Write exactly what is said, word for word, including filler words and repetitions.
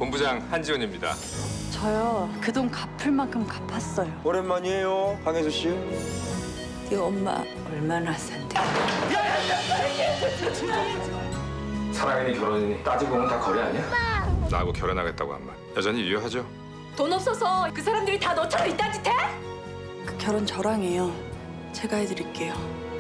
본부장 한지훈입니다. 저요. 그 돈 갚을 만큼 갚았어요. 오랜만이에요, 강혜수 씨. 네 엄마 얼마나 산대? 사랑이니 결혼이니 따지고 보면 다 거래 아니야? 나하고 결혼하겠다고 한 말 여전히 유효하죠? 돈 없어서 그 사람들이 다 너처럼 이딴 짓 해? 그 결혼 저랑 해요. 제가 해드릴게요.